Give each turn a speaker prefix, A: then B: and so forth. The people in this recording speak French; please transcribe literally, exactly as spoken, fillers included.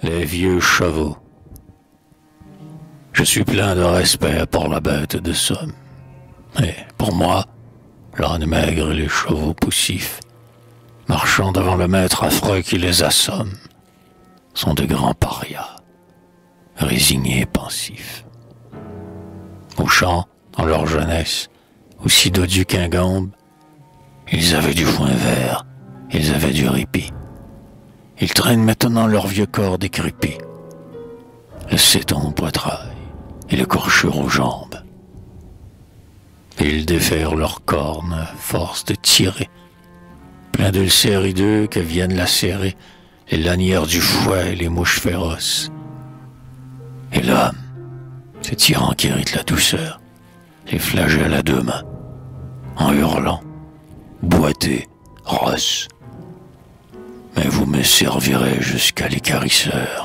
A: les vieux chevaux. Je suis plein de respect pour la bête de somme. Et pour moi, l'âne maigre et les chevaux poussifs, marchant devant le maître affreux qui les assomme, sont de grands parias, résignés et pensifs. Au champ, dans leur jeunesse, aussi dodus qu'ingombes, ils avaient du foin vert, ils avaient du répit. Ils traînent maintenant leur vieux corps décrépit, le séton au poitrail et le corchure aux jambes. Ils défèrent leurs cornes à force de tirer, plein d'ulcères hideux que viennent lacérer les lanières du fouet et les mouches féroces. Et l'homme, ce tyran qui hérite la douceur, les flagelle à deux mains, en hurlant, boitez, rosse. Mais vous me servirez jusqu'à l'écarisseur.